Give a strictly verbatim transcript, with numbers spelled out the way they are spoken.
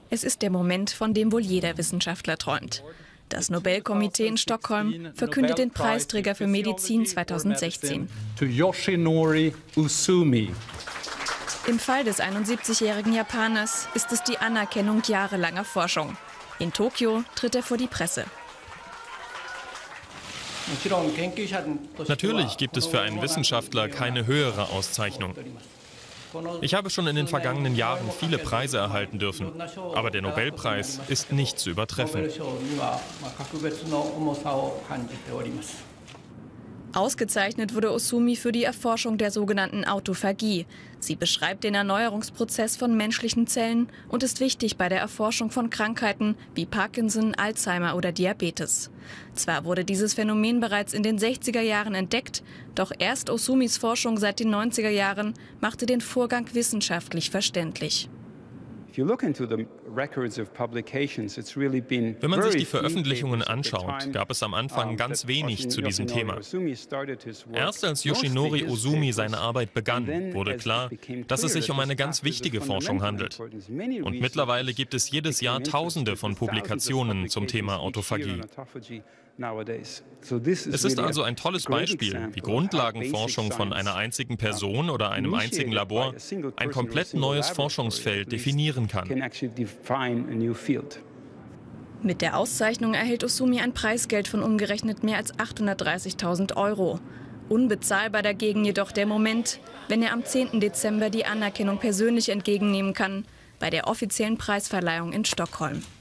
Es ist der Moment, von dem wohl jeder Wissenschaftler träumt. Das Nobelkomitee in Stockholm verkündet den Preisträger für Medizin zweitausendsechzehn. To Yoshinori Uzumi. Im Fall des einundsiebzigjährigen Japaners ist es die Anerkennung jahrelanger Forschung. In Tokio tritt er vor die Presse. Natürlich gibt es für einen Wissenschaftler keine höhere Auszeichnung. Ich habe schon in den vergangenen Jahren viele Preise erhalten dürfen, aber der Nobelpreis ist nicht zu übertreffen. Ausgezeichnet wurde Uzumi für die Erforschung der sogenannten Autophagie. Sie beschreibt den Erneuerungsprozess von menschlichen Zellen und ist wichtig bei der Erforschung von Krankheiten wie Parkinson, Alzheimer oder Diabetes. Zwar wurde dieses Phänomen bereits in den sechziger Jahren entdeckt, doch erst Uzumis Forschung seit den neunziger Jahren machte den Vorgang wissenschaftlich verständlich. Wenn man sich die Veröffentlichungen anschaut, gab es am Anfang ganz wenig zu diesem Thema. Erst als Yoshinori Uzumi seine Arbeit begann, wurde klar, dass es sich um eine ganz wichtige Forschung handelt. Und mittlerweile gibt es jedes Jahr Tausende von Publikationen zum Thema Autophagie. Es ist also ein tolles Beispiel, wie Grundlagenforschung von einer einzigen Person oder einem einzigen Labor ein komplett neues Forschungsfeld definieren kann. Mit der Auszeichnung erhält Uzumi ein Preisgeld von umgerechnet mehr als achthundertdreißigtausend Euro. Unbezahlbar dagegen jedoch der Moment, wenn er am zehnten Dezember die Anerkennung persönlich entgegennehmen kann, bei der offiziellen Preisverleihung in Stockholm.